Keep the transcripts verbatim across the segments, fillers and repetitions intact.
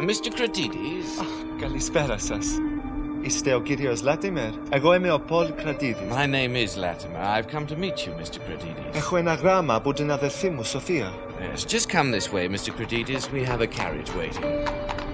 Mister Cratides? Oh, kalispera σας. Είστε ο κύριος Λάτιμερ? Εγώ είμαι ο Paul Cratides. My name is Latimer. I've come to meet you, Mister Cratides. Έχω ένα γράμμα από την αδερφή μου, Σοφία. Yes, just come this way, Mister Cratides. We have a carriage waiting.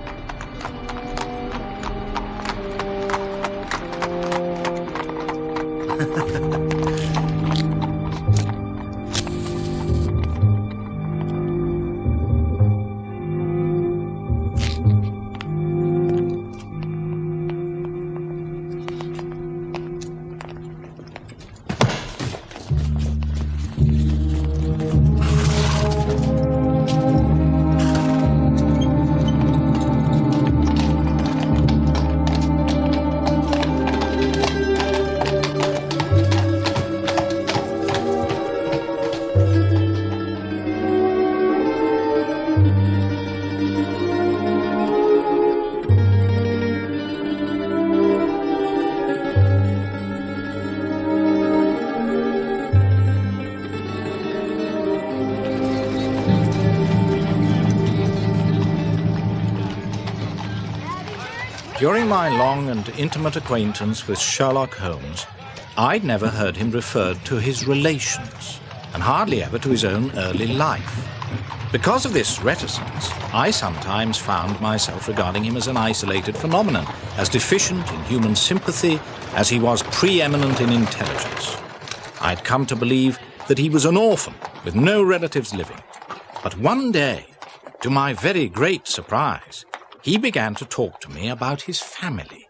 During my long and intimate acquaintance with Sherlock Holmes, I'd never heard him referred to his relations, and hardly ever to his own early life. Because of this reticence, I sometimes found myself regarding him as an isolated phenomenon, as deficient in human sympathy as he was preeminent in intelligence. I'd come to believe that he was an orphan with no relatives living. But one day, to my very great surprise, he began to talk to me about his family.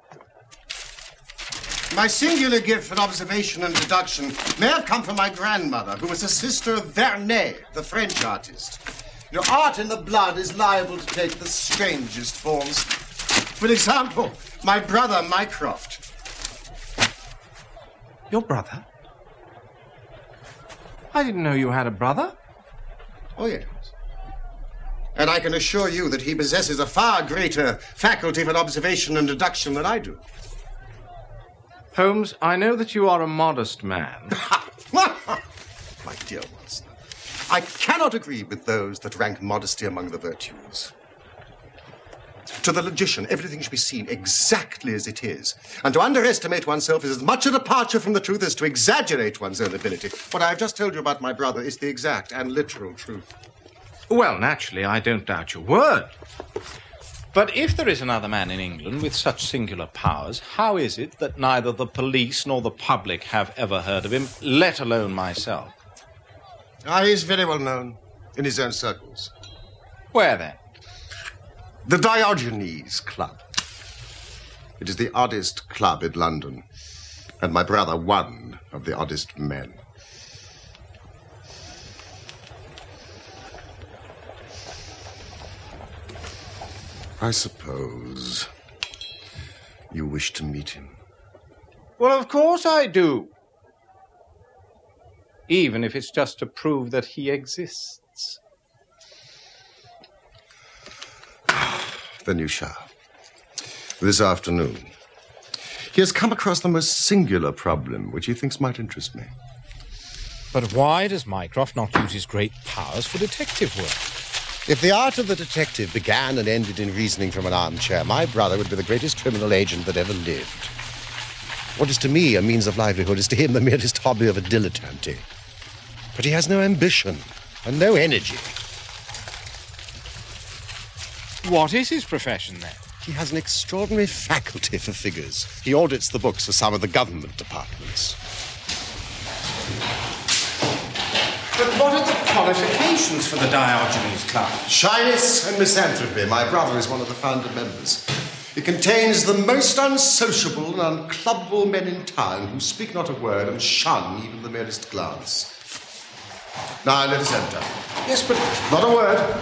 My singular gift for observation and deduction may have come from my grandmother, who was a sister of Vernet, the French artist. Your art in the blood is liable to take the strangest forms. For example, my brother Mycroft. Your brother? I didn't know you had a brother. Oh, yes. And I can assure you that he possesses a far greater faculty for observation and deduction than I do. Holmes, I know that you are a modest man. My dear Watson, I cannot agree with those that rank modesty among the virtues. To the logician, everything should be seen exactly as it is. And to underestimate oneself is as much a departure from the truth as to exaggerate one's own ability. What I have just told you about my brother is the exact and literal truth. Well, naturally, I don't doubt your word. But if there is another man in England with such singular powers, how is it that neither the police nor the public have ever heard of him, let alone myself? Ah, he is very well known in his own circles. Where, then? The Diogenes Club. It is the oddest club in London, and my brother one of the oddest men. I suppose you wish to meet him. Well, of course I do. Even if it's just to prove that he exists. Then you shall. This afternoon. He has come across the most singular problem, which he thinks might interest me. But why does Mycroft not use his great powers for detective work? If the art of the detective began and ended in reasoning from an armchair, my brother would be the greatest criminal agent that ever lived. What is to me a means of livelihood is to him the merest hobby of a dilettante. But he has no ambition and no energy. What is his profession, then? He has an extraordinary faculty for figures. He audits the books for some of the government departments. But what are the qualifications for the Diogenes Club? Shyness and misanthropy. My brother is one of the founder members. It contains the most unsociable and unclubbable men in town who speak not a word and shun even the merest glance. Now let us enter. Yes, but... Not a word.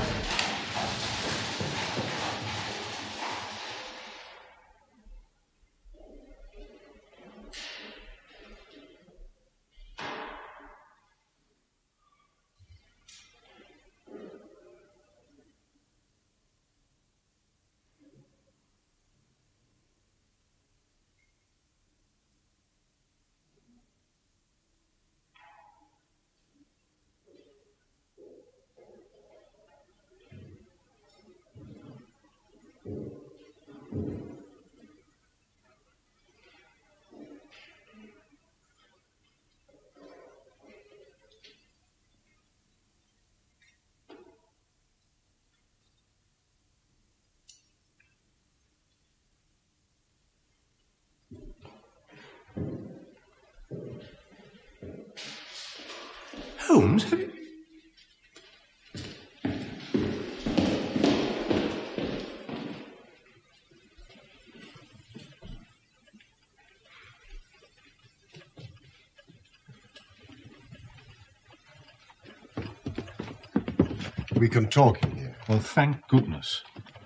Holmes, have you... We can talk in here. Well, thank goodness.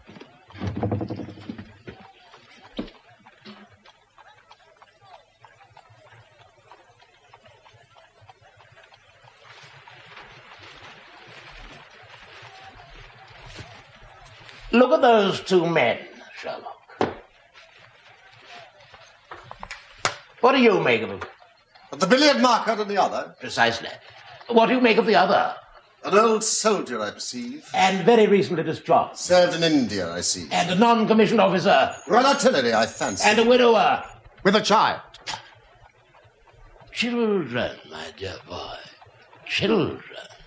Look at those two men, Sherlock. What do you make of them? The billiard marker and the other. Precisely. What do you make of the other? An old soldier, I perceive. And very recently discharged. Served in India, I see. And a non-commissioned officer. Royal Artillery, I fancy. And a widower. With a child. Children, my dear boy. Children.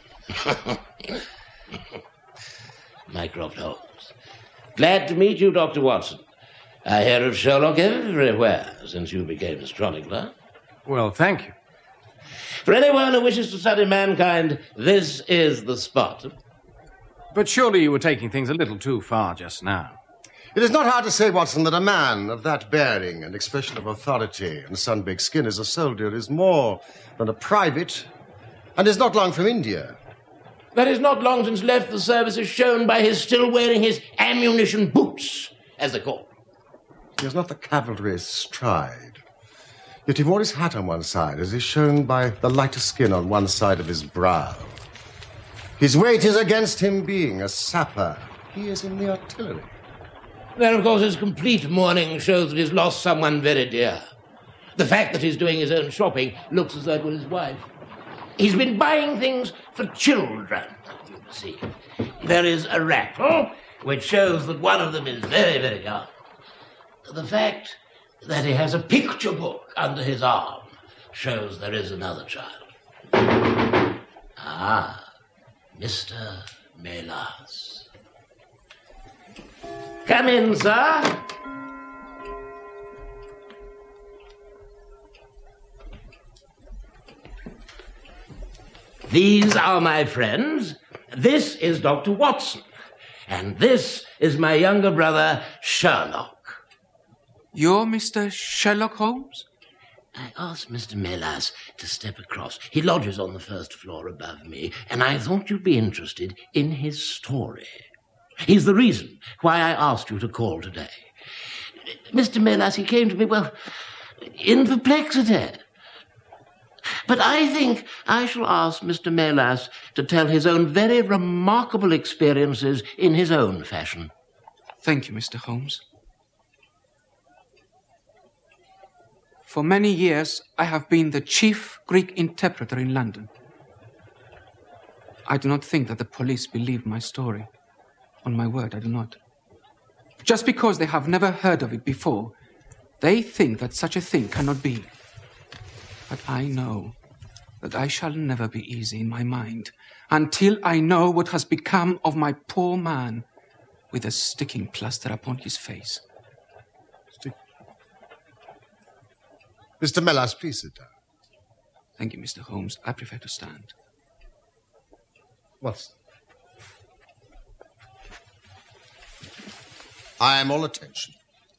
Mycroft Holmes. Glad to meet you, Doctor Watson. I hear of Sherlock everywhere since you became a chronicler. Well, thank you. For anyone who wishes to study mankind, this is the spot. But surely you were taking things a little too far just now. It is not hard to say, Watson, that a man of that bearing and expression of authority and sun-baked skin as a soldier is more than a private and is not long from India. That is not long since left the service is shown by his still wearing his ammunition boots, as they call them. He has not the cavalry's stride. Yet he wore his hat on one side, as is shown by the lighter skin on one side of his brow. His weight is against him being a sapper. He is in the artillery. Then, of course, his complete mourning shows that he's lost someone very dear. The fact that he's doing his own shopping looks as though it was his wife. He's been buying things for children, you see. There is a rattle, which shows that one of them is very, very young. The fact that he has a picture book under his arm shows there is another child. Ah, Mister Melas. Come in, sir. These are my friends. This is Doctor Watson. And this is my younger brother, Sherlock. You're Mister Sherlock Holmes? I asked Mister Melas to step across. He lodges on the first floor above me, and I thought you'd be interested in his story. He's the reason why I asked you to call today. Mister Melas, he came to me, well, in perplexity. But I think I shall ask Mister Melas to tell his own very remarkable experiences in his own fashion. Thank you, Mister Holmes. For many years, I have been the chief Greek interpreter in London. I do not think that the police believe my story. On my word, I do not. Just because they have never heard of it before, they think that such a thing cannot be. But I know that I shall never be easy in my mind until I know what has become of my poor man with a sticking plaster upon his face. Stick. Mister Melas, please sit down. Thank you, Mister Holmes. I prefer to stand. Watson. I am all attention.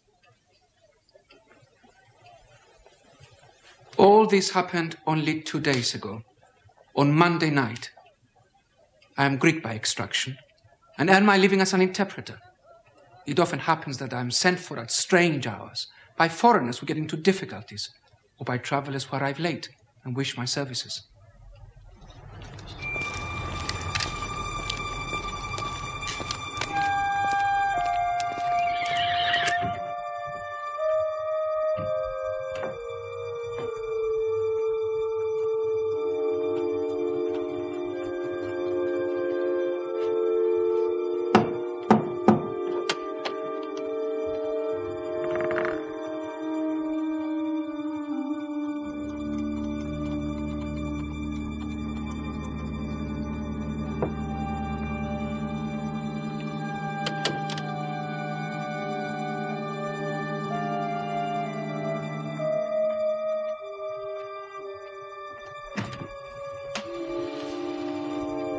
All this happened only two days ago, on Monday night. I am Greek by extraction and earn my living as an interpreter. It often happens that I am sent for at strange hours by foreigners who get into difficulties or by travelers who arrive late and wish my services.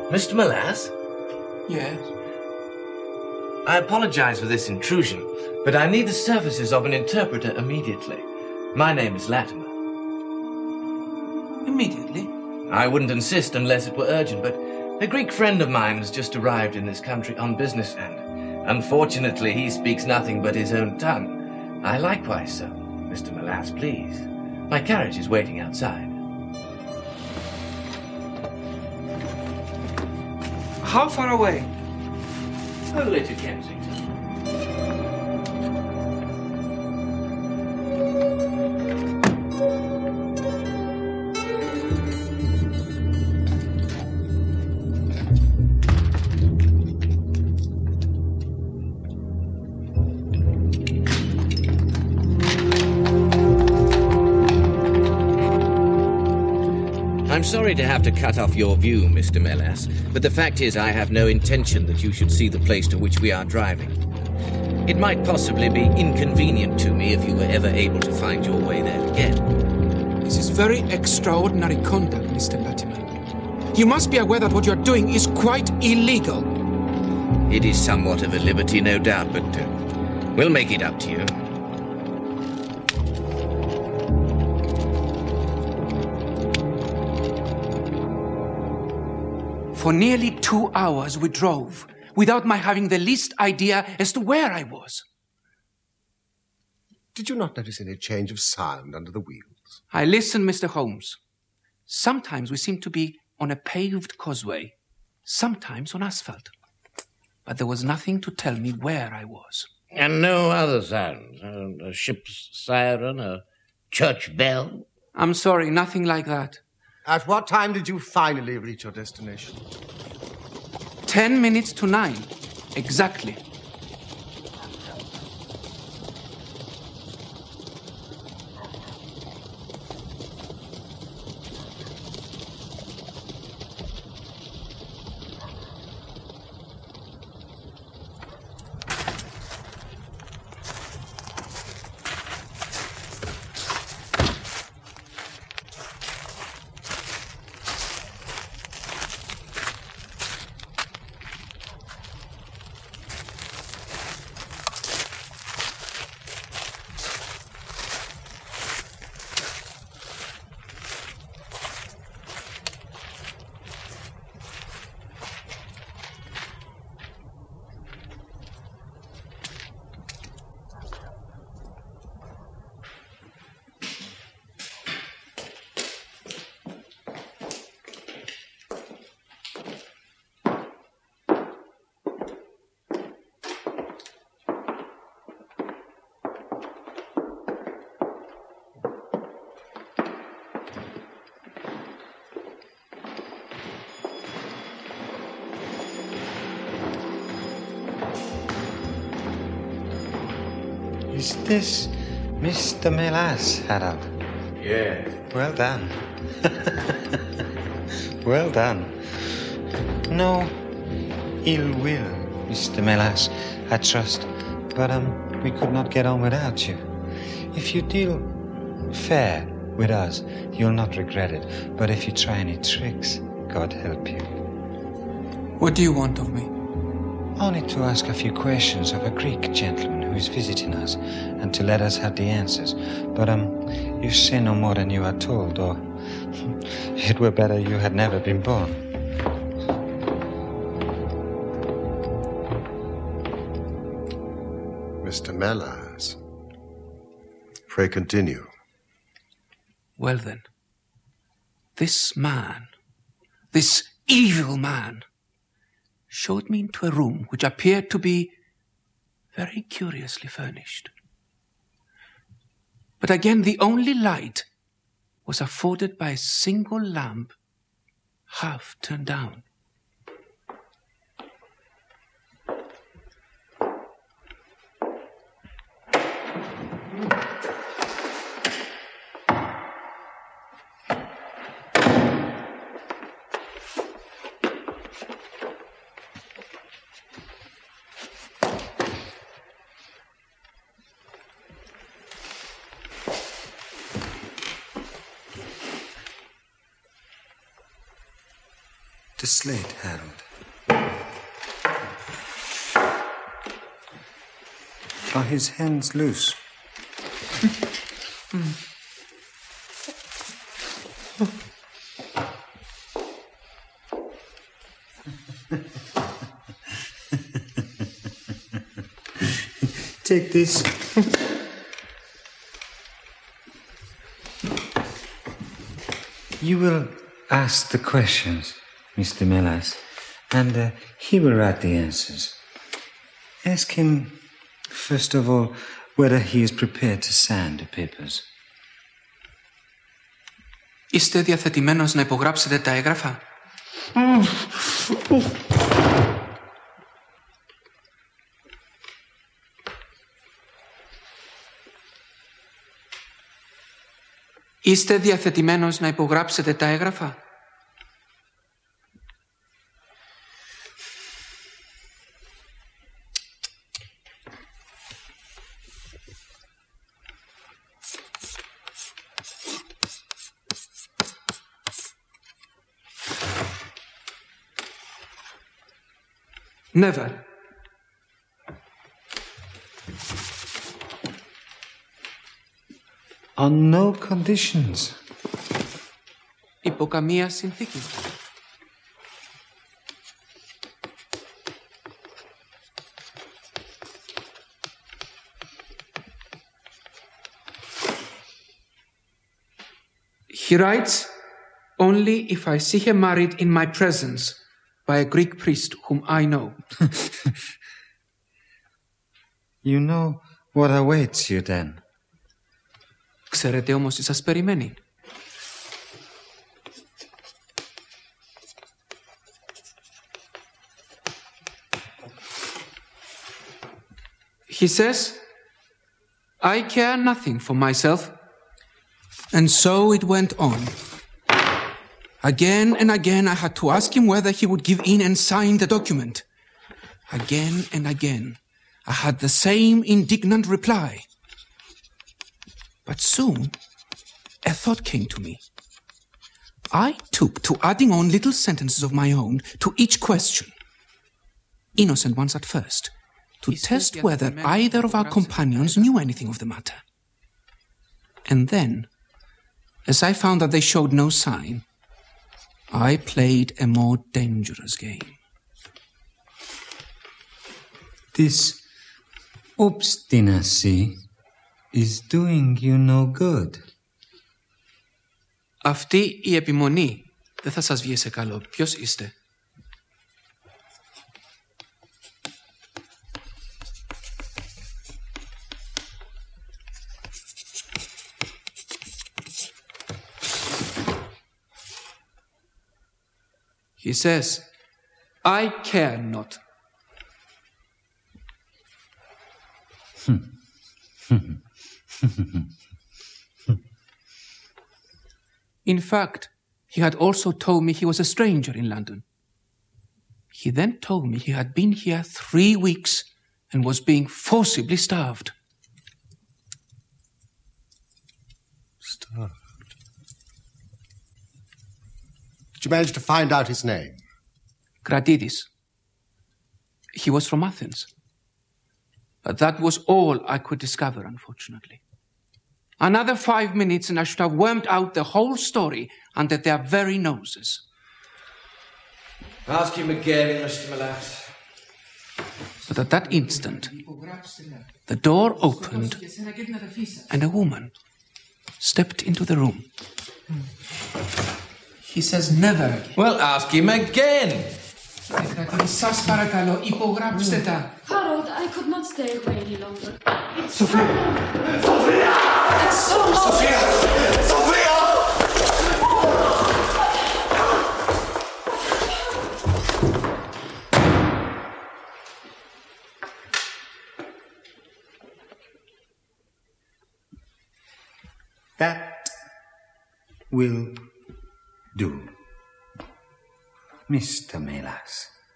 Mister Melas? Yes? I apologize for this intrusion, but I need the services of an interpreter immediately. My name is Latimer. Immediately? I wouldn't insist unless it were urgent, but a Greek friend of mine has just arrived in this country on business, and unfortunately he speaks nothing but his own tongue. I likewise so. Mister Melas, please. My carriage is waiting outside. How far away? Only to Kensington. I'm sorry to have to cut off your view, Mister Melas, but the fact is I have no intention that you should see the place to which we are driving. It might possibly be inconvenient to me if you were ever able to find your way there again. This is very extraordinary conduct, Mister Latimer. You must be aware that what you're doing is quite illegal. It is somewhat of a liberty, no doubt, but uh, we'll make it up to you. For nearly two hours we drove, without my having the least idea as to where I was. Did you not notice any change of sound under the wheels? I listened, Mister Holmes. Sometimes we seemed to be on a paved causeway, sometimes on asphalt. But there was nothing to tell me where I was. And no other sounds? A ship's siren, a church bell? I'm sorry, nothing like that. At what time did you finally reach your destination? Ten minutes to nine, exactly. Is this Mister Melas, Harold? Yes. Well done. Well done. No ill will, Mister Melas, I trust. But um, we could not get on without you. If you deal fair with us, you'll not regret it. But if you try any tricks, God help you. What do you want of me? Only to ask a few questions of a Greek gentleman who is visiting us, and to let us have the answers. But, um, you say no more than you are told, or it were better you had never been born. Mister Melas, pray continue. Well then, this man, this evil man, showed me into a room which appeared to be very curiously furnished. But again, the only light was afforded by a single lamp half turned down. The slate, Harold. Are his hands loose? Take this. You will ask the questions, Mister Melas, and uh, he will write the answers. Ask him, first of all, whether he is prepared to sign the papers. Είστε διαθετημένος να υπογράψετε τα έγγραφα? Είστε διαθετημένος να υπογράψετε τα έγγραφα? Never. On no conditions. Υπό καμία συνθήκη. He writes, only if I see her married in my presence by a Greek priest whom I know. You know what awaits you then. Ξέρετε όμως τι σας περιμένει. He says, I care nothing for myself. And so it went on. Again and again I had to ask him whether he would give in and sign the document. Again and again I had the same indignant reply. But soon a thought came to me. I took to adding on little sentences of my own to each question. Innocent ones at first, to test whether either of our companions knew anything of the matter. And then, as I found that they showed no sign, I played a more dangerous game. This obstinacy is doing you no good. Αυτή η επιμονή δεν θα σας βγει σε καλό. Ποιος είστε? He says, I care not. In fact, he had also told me he was a stranger in London. He then told me he had been here three weeks and was being forcibly starved. Starved? Did you manage to find out his name? Kratidis. He was from Athens. But that was all I could discover, unfortunately. Another five minutes and I should have wormed out the whole story under their very noses. Ask him again, Mister Melas. But at that instant, the door opened and a woman stepped into the room. He says never again. Well, ask him again. Σας παρακαλώ, υπογράψτε τα. Harold, I could not stay away any longer. It's Sophia! Sophia! It's so long. Sophia! Sophia! That will do, Mister Melas.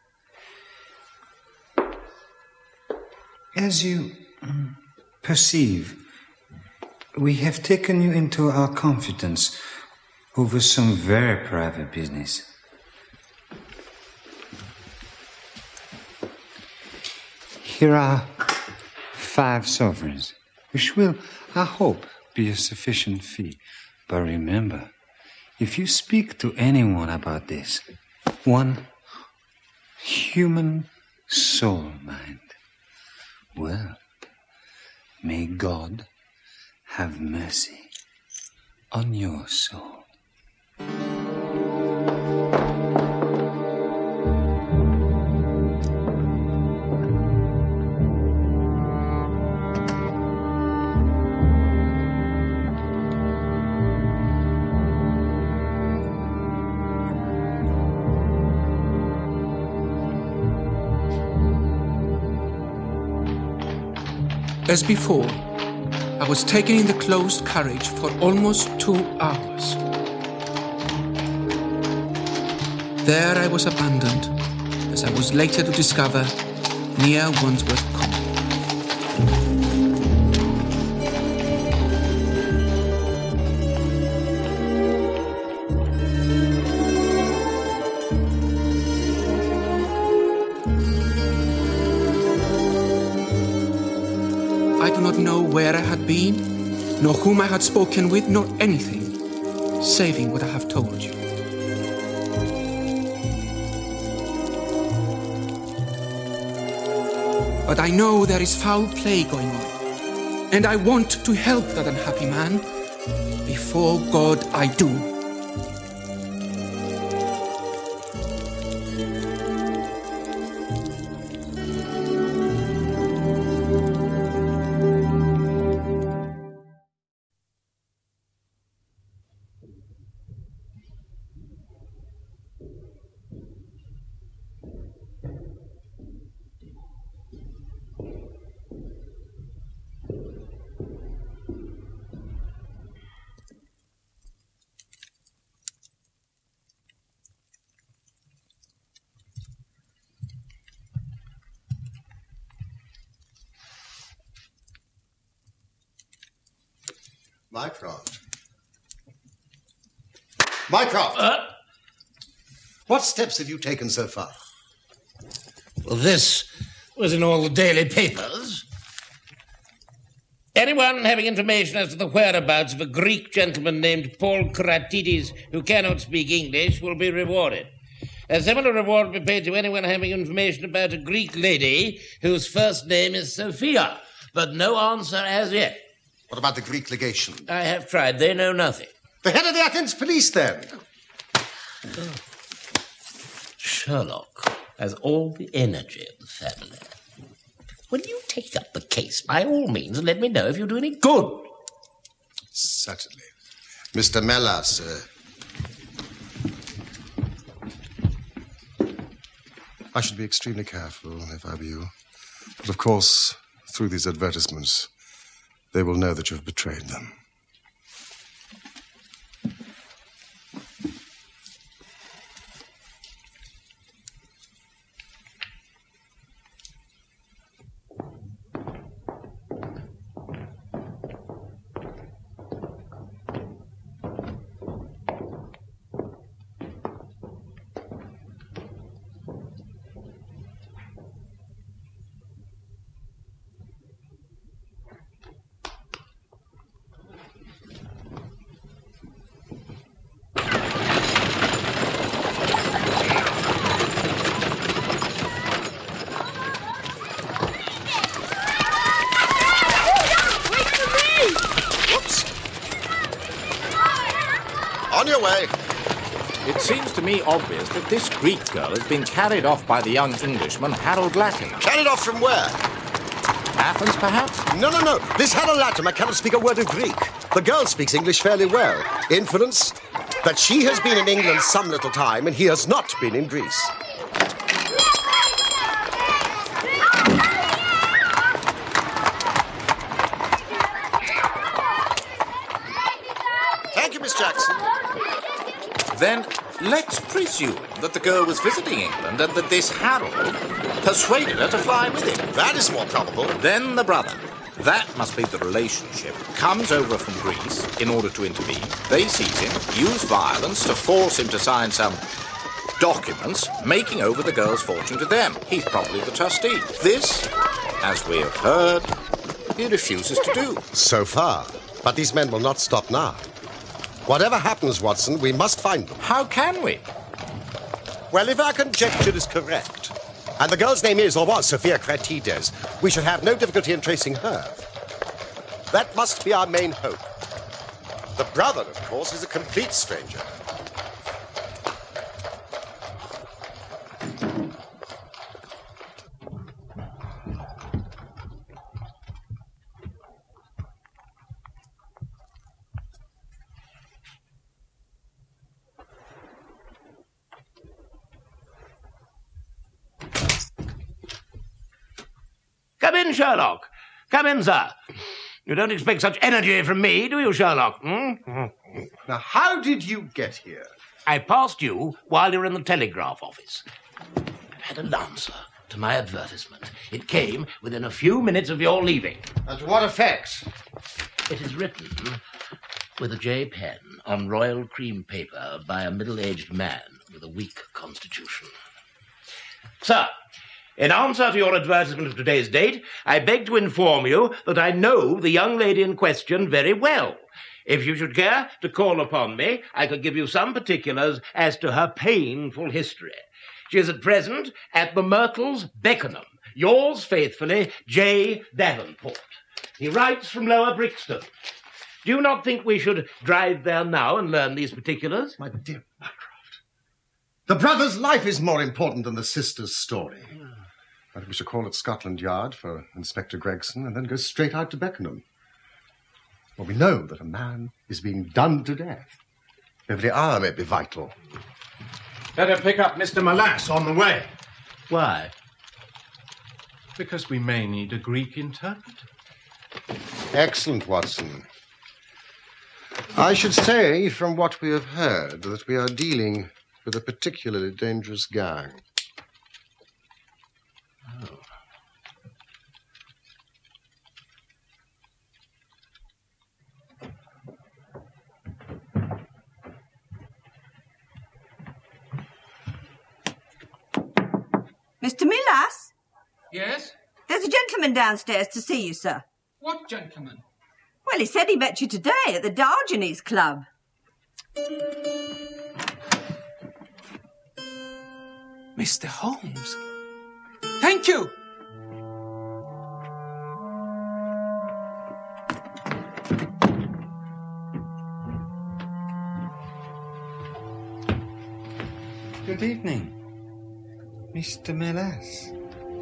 As you um, perceive, we have taken you into our confidence over some very private business. Here are five sovereigns, which will, I hope, be a sufficient fee. But remember, if you speak to anyone about this, one human soul mind, well, may God have mercy on your soul. As before, I was taken in the closed carriage for almost two hours. There I was abandoned, as I was later to discover, near Wandsworth Common. I do not know where I had been, nor whom I had spoken with, nor anything, saving what I have told you. But I know there is foul play going on, and I want to help that unhappy man. Before God, I do. Mycroft. Mycroft! Uh? What steps have you taken so far? Well, this was in all the daily papers. Anyone having information as to the whereabouts of a Greek gentleman named Paul Kratides who cannot speak English will be rewarded. A similar reward will be paid to anyone having information about a Greek lady whose first name is Sophia, but no answer as yet. What about the Greek legation? I have tried. They know nothing. The head of the Athens police, then? Oh. Sherlock has all the energy of the family. When you take up the case, by all means, let me know if you do any good. Certainly. Mister Melas, uh, I should be extremely careful if I were you. But of course, through these advertisements, they will know that you have betrayed them. On your way. It seems to me obvious that this Greek girl has been carried off by the young Englishman, Harold Latimer. Carried off from where? Athens, perhaps? No, no, no. This Harold Latimer cannot speak a word of Greek. The girl speaks English fairly well. Inference that she has been in England some little time and he has not been in Greece. Thank you, Miss Jackson. Then let's presume that the girl was visiting England and that this Harold persuaded her to fly with him. That is more probable. Then the brother. That must be the relationship. Comes over from Greece in order to intervene. They seize him, use violence to force him to sign some documents making over the girl's fortune to them. He's probably the trustee. This, as we have heard, he refuses to do. So far. But these men will not stop now. Whatever happens, Watson, we must find them. How can we? Well, if our conjecture is correct, and the girl's name is or was Sophia Kratides, we should have no difficulty in tracing her. That must be our main hope. The brother, of course, is a complete stranger. Come in, Sherlock. Come in, sir. You don't expect such energy from me, do you, Sherlock? Hmm? Now, how did you get here? I passed you while you were in the telegraph office. I had an answer to my advertisement. It came within a few minutes of your leaving. And to what effect? It is written with a J pen on royal cream paper by a middle-aged man with a weak constitution. Sir, in answer to your advertisement of today's date, I beg to inform you that I know the young lady in question very well. If you should care to call upon me, I could give you some particulars as to her painful history. She is at present at the Myrtles, Beckenham. Yours faithfully, J. Davenport. He writes from Lower Brixton. Do you not think we should drive there now and learn these particulars? My dear Mycroft, the brother's life is more important than the sister's story. I think we should call at Scotland Yard for Inspector Gregson and then go straight out to Beckenham. Well, we know that a man is being done to death. Every hour may be vital. Better pick up Mister Melass on the way. Why? Because we may need a Greek interpreter. Excellent, Watson. I should say, from what we have heard, that we are dealing with a particularly dangerous gang. Oh. Mister Milas? Yes? There's a gentleman downstairs to see you, sir. What gentleman? Well, he said he met you today at the Diogenes Club. Mister Holmes. Thank you. Good evening, Mister Melass.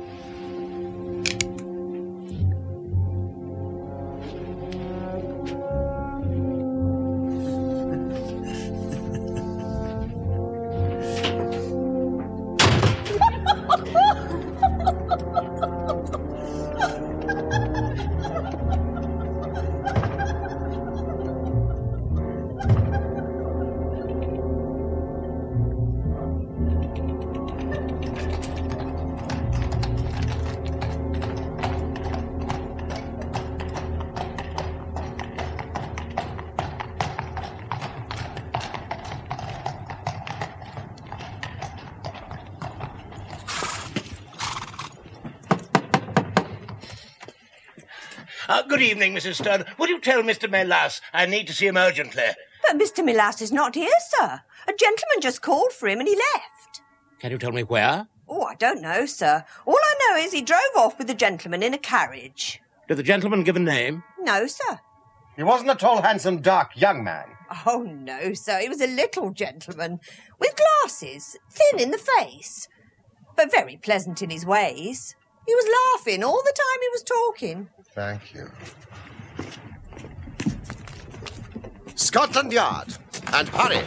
Uh, good evening, Missus Stern. Would you tell Mister Melass I need to see him urgently? But Mister Milas is not here, sir. A gentleman just called for him and he left. Can you tell me where? Oh, I don't know, sir. All I know is he drove off with the gentleman in a carriage. Did the gentleman give a name? No, sir. He wasn't a tall, handsome, dark young man. Oh, no, sir. He was a little gentleman with glasses, thin in the face, but very pleasant in his ways. He was laughing all the time he was talking. Thank you. Scotland Yard, and hurry.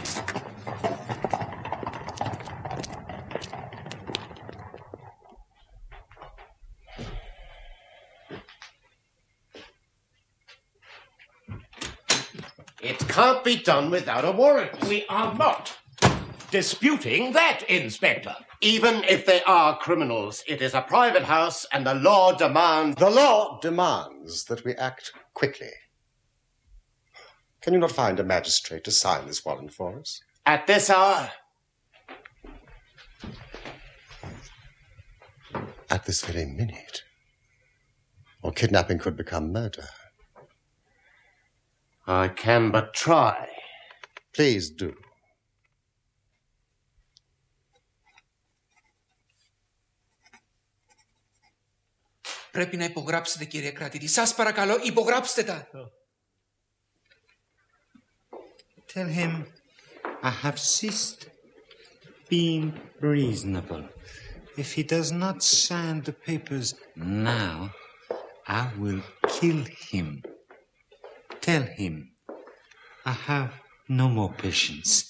It can't be done without a warrant. We are not disputing that, Inspector. Even if they are criminals, it is a private house and the law demands... The law demands that we act quickly. Can you not find a magistrate to sign this warrant for us? At this hour? at this very minute. Or kidnapping could become murder. I can but try. Please do. Πρέπει να υπογράψετε, κύριε κρατήτη. Σας παρακαλώ, υπογράψτε τα. Tell him I have ceased being reasonable. If he does not sign the papers now, I will kill him. Tell him I have no more patience.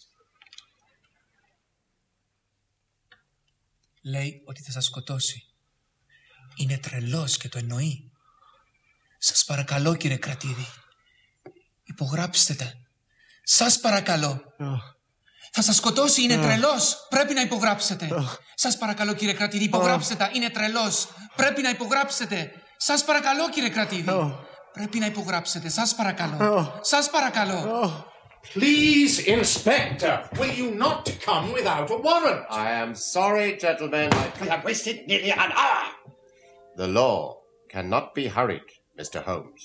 Λέει ότι θα σας σκοτώσει. Είναι τρελός και το εννοεί. Σας παρακαλώ, κύριε κρατήδη. Υπογράψτε τα. Σας παρακαλώ. Oh. Θα σας σκοτώσει, είναι oh. τρελός. Πρέπει να υπογράψετε. Oh. Σας παρακαλώ, κύριε κρατήδη, υπογράψτε oh. τα. Είναι τρελός. Πρέπει να υπογράψετε. Σας παρακαλώ, κύριε κρατήδη. Oh. Πρέπει να υπογράψετε. Σας παρακαλώ. Oh. Σας παρακαλώ. Oh. Please, Inspector, will you not come without a warrant? I am sorry, gentlemen. I have wasted nearly an hour. The law cannot be hurried, Mister Holmes.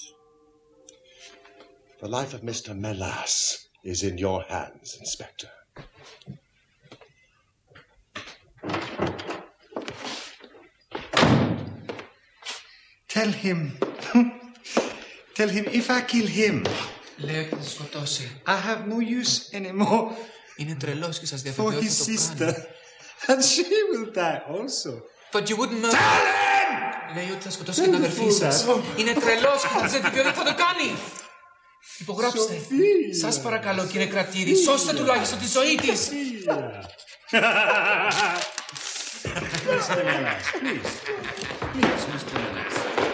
The life of Mister Melas is in your hands, Inspector. Tell him. Tell him if I kill him. Λέω ότι θα σκοτώσει. I have no use anymore. Είναι τρελός και σας διαβεβαιώ for his θα το sister. κάνει. And she will die also. But you wouldn't murder. Tell him! Λέει ότι θα σκοτώσει την αδερφή σας. Είναι τρελός και θα σας διαβεβαιώ ότι θα το κάνει. Υπογράψτε. Σοφία. Σας παρακαλώ, κύριε κρατήρη, σώστε τουλάχιστον τη ζωή της. Mister Melas, please. Please, Mister Melas.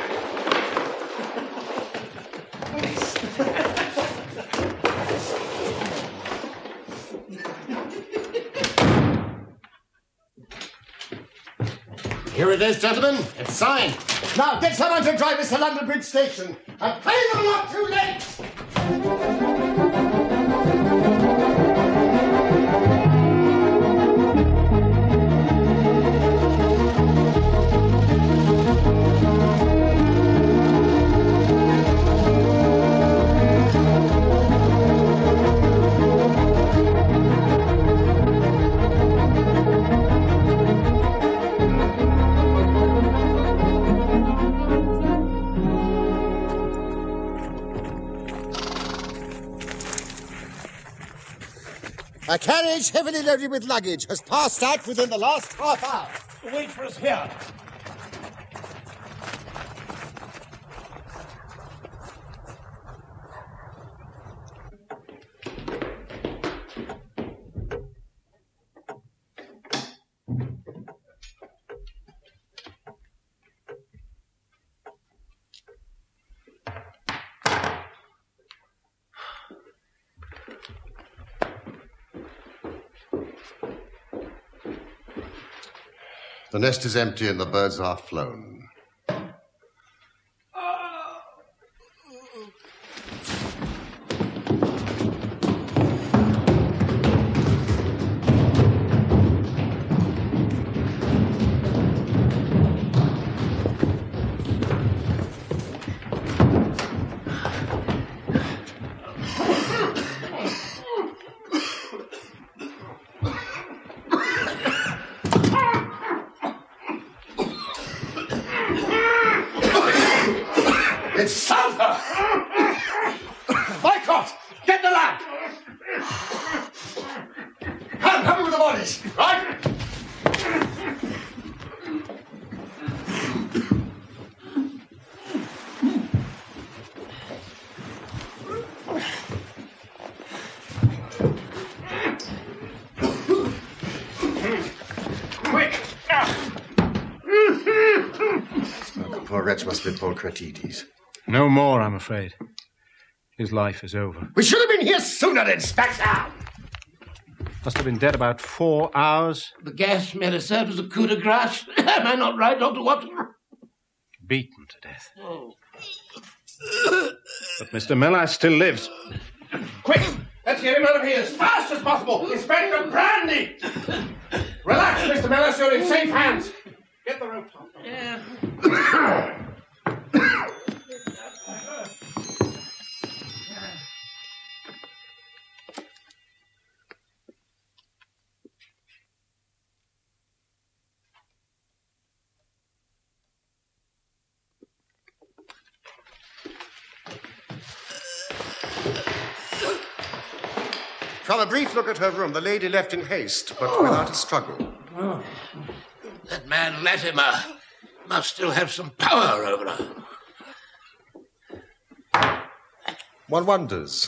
Here it is, gentlemen. It's signed. Now, get someone to drive us to London Bridge Station and pay them not too late! A carriage heavily loaded with luggage has passed out within the last half hour. Wait for us here. The nest is empty and the birds are flown. It's Santa! Mycott, get the lamp! Come, help me with the bodies, right? Quick! The poor wretch must be Paul Cratides. No more, I'm afraid. His life is over. We should have been here sooner, Inspector! Must have been dead about four hours. The gas may have served as a coup de grace. Am I not right, Doctor Watson? Beaten to death. Oh. But Mister Melas still lives. Quick! Let's get him out of here as fast as possible! Inspector Brandy! Relax, Mister Melas, you're in safe hands. Get the rope top. Yeah. From a brief look at her room, the lady left in haste, but without a struggle. Oh. That man Latimer must still have some power over her. One wonders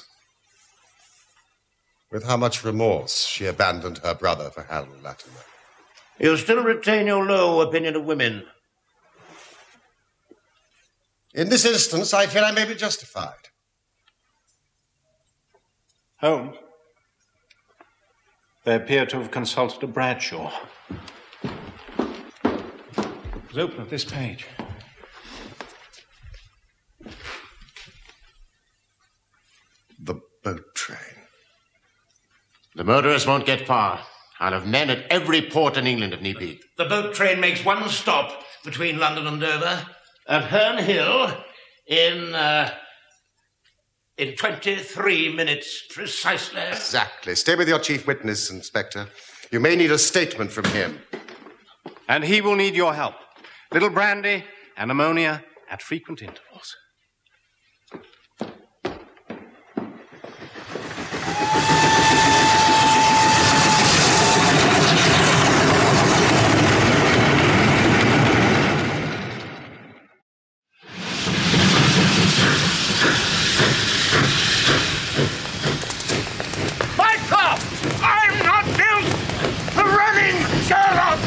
with how much remorse she abandoned her brother for Harold Latimer. You still retain your low opinion of women? In this instance, I feel I may be justified. Holmes, they appear to have consulted a Bradshaw. Let's open at this page. The boat train. The murderers won't get far. I'll have men at every port in England if need be. The boat train makes one stop between London and Dover at Herne Hill in, uh, in twenty-three minutes precisely. Exactly. Stay with your chief witness, Inspector. You may need a statement from him. And he will need your help. Little brandy and ammonia at frequent intervals. Mycroft! I'm not built for running, Sherlock!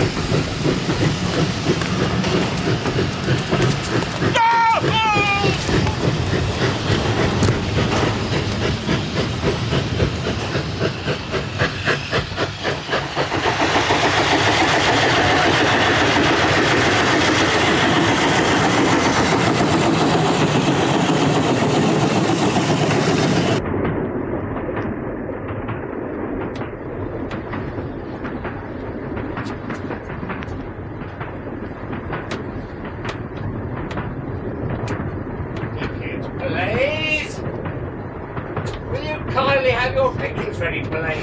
Blaze! Will you kindly have your pickings ready, Blaze?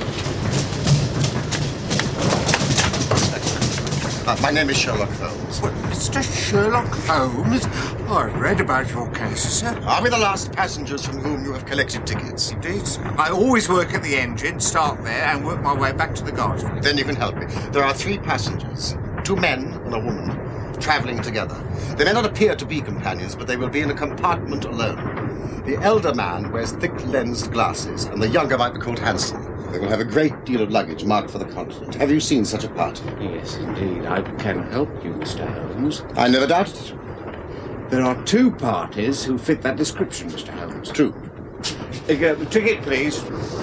Uh, my name is Sherlock Holmes. What, Mister Sherlock Holmes? I read about your case, sir. Are we the last passengers from whom you have collected tickets? Indeed, sir. I always work at the engine, start there, and work my way back to the guards. Then you can help me. There are three passengers, two men and a woman, travelling together. They may not appear to be companions, but they will be in a compartment alone. The elder man wears thick-lensed glasses, and the younger might be called Hanson. They will have a great deal of luggage marked for the continent. Have you seen such a party? Yes, indeed. I can help you, Mister Holmes. I never doubted it. There are two parties who fit that description, Mister Holmes. Two. Uh, ticket, please.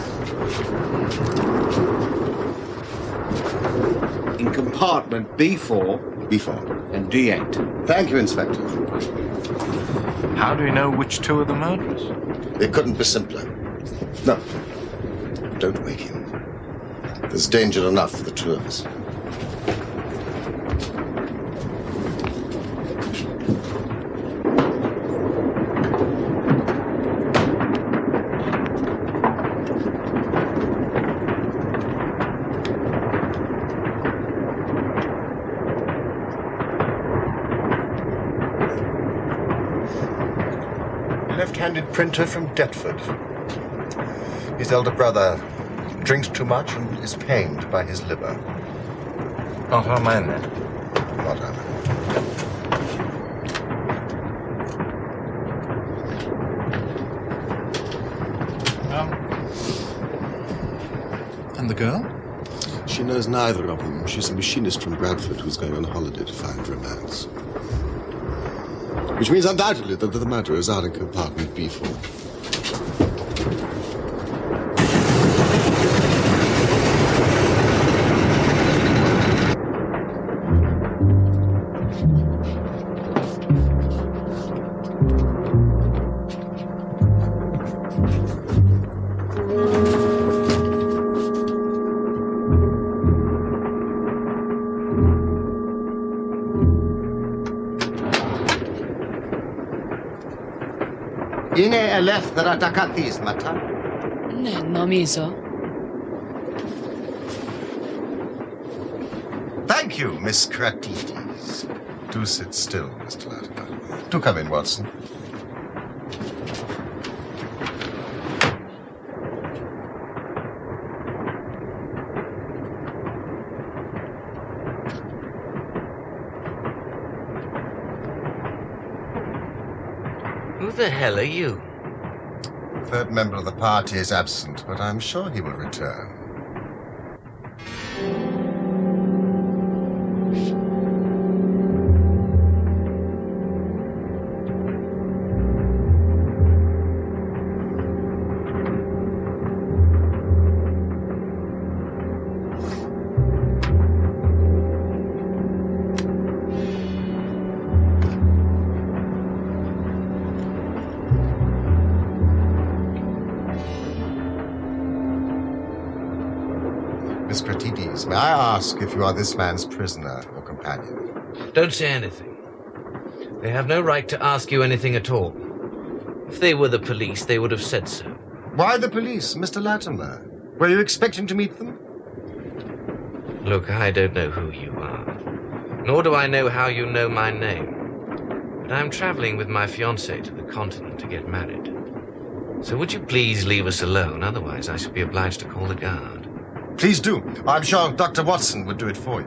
In compartment B four. B four. And D eight. Thank you, Inspector. How do we know which two are the murderers? It couldn't be simpler. No. Don't wake him. There's danger enough for the two of us. Left-handed printer from Deptford. His elder brother drinks too much and is pained by his liver. Not our man, then? Not our man. Um, and the girl? She knows neither of them. She's a machinist from Bradford who's going on holiday to find romance. Which means undoubtedly that the murderers are in compartment B four. Είναι ελεύθερα τα καθίσματα. Ναι, νομίζω. Thank you, Miss Kratides. Do sit still, Mister Latimer. Do come in, Watson. Who the hell are you? Third member of the party is absent, but I'm sure he will return. Miss Kratides, may I ask if you are this man's prisoner or companion? Don't say anything. They have no right to ask you anything at all. If they were the police, they would have said so. Why the police, Mister Latimer? Were you expecting to meet them? Look, I don't know who you are, nor do I know how you know my name. But I'm traveling with my fiancée to the continent to get married. So would you please leave us alone? Otherwise, I shall be obliged to call the guard. Please do. I'm sure Doctor Watson would do it for you.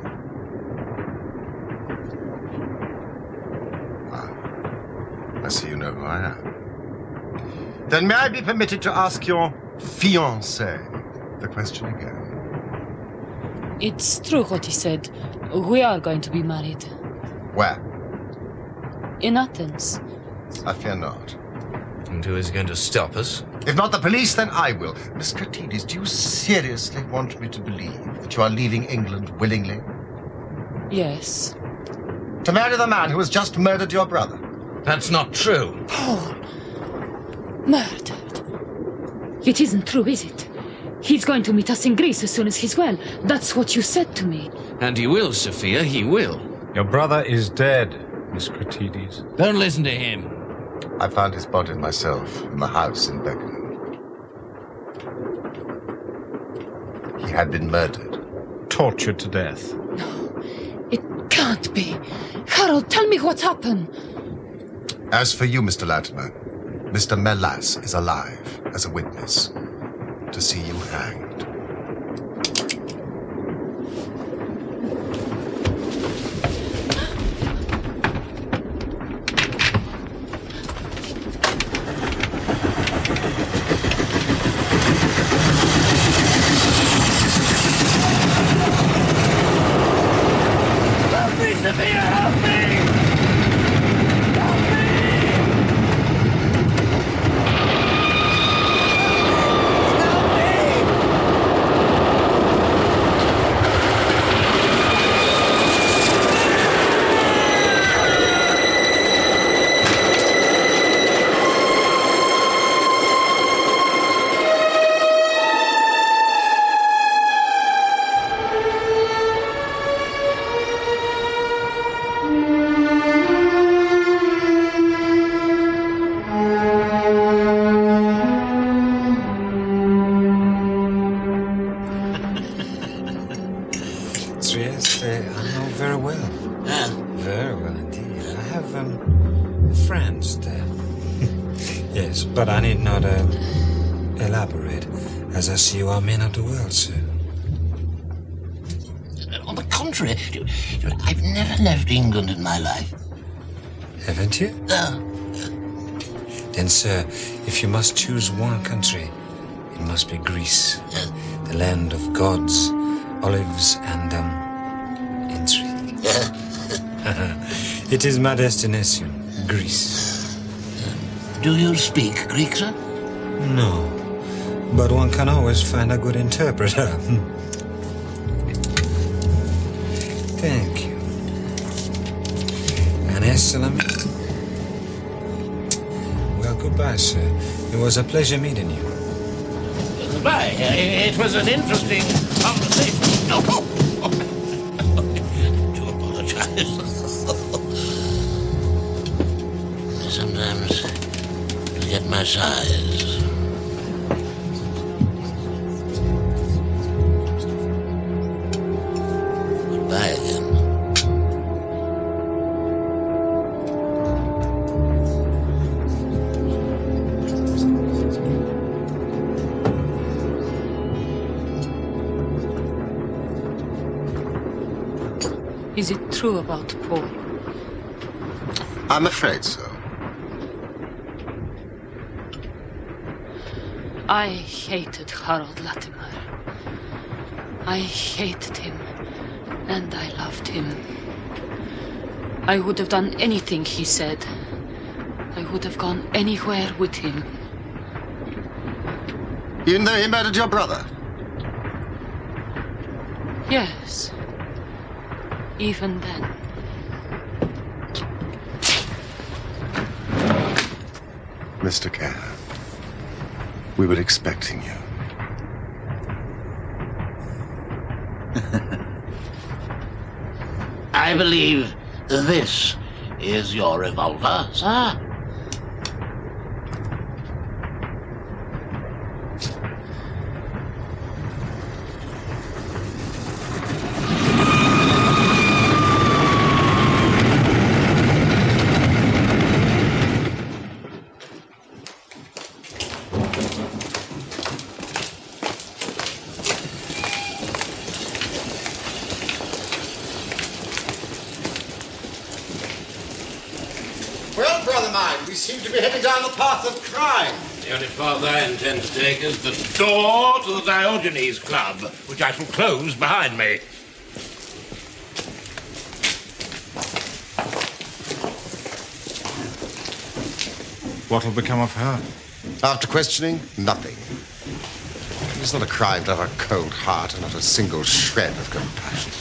Ah, I see you know who I am. Then may I be permitted to ask your fiancé the question again? It's true what he said. We are going to be married. Where? In Athens. I fear not. And who is going to stop us? If not the police, then I will. Miss Kratides, do you seriously want me to believe that you are leaving England willingly? Yes. To marry the man who has just murdered your brother? That's not true. Paul. Murdered. It isn't true, is it? He's going to meet us in Greece as soon as he's well. That's what you said to me. And he will, Sophia, he will. Your brother is dead, Miss Kratides. Don't listen to him. I found his body myself in the house in Beckenham. He had been murdered. Tortured to death. No, it can't be. Harold, tell me what's happened. As for you, Mister Latimer, Mister Melas is alive as a witness to see you hanged. But I need not uh, elaborate, as I see you are men of the world, sir. On the contrary, I've never left England in my life. Haven't you? No. Then, sir, if you must choose one country, it must be Greece. Yes. The land of gods, olives, and, um, intrigue. Yes. It is my destination, Greece. Do you speak Greek, sir? No, but one can always find a good interpreter. Thank you. Anne Well, goodbye, sir. It was a pleasure meeting you. Goodbye. It was an interesting conversation. Oh, oh. I do apologize. Sometimes I get my glass eyes. Goodbye again. Is it true about Paul? I'm afraid so. I hated Harold Latimer. I hated him, and I loved him. I would have done anything he said. I would have gone anywhere with him. You know he murdered your brother? Yes. Even then. Mister Kerr, we were expecting you. I believe this is your revolver, sir. Well, brother mine, we seem to be heading down the path of crime. The only path I intend to take is the door to the Diogenes Club, which I shall close behind me. What'll become of her? After questioning, nothing. It's not a crime to have a cold heart and not a single shred of compassion.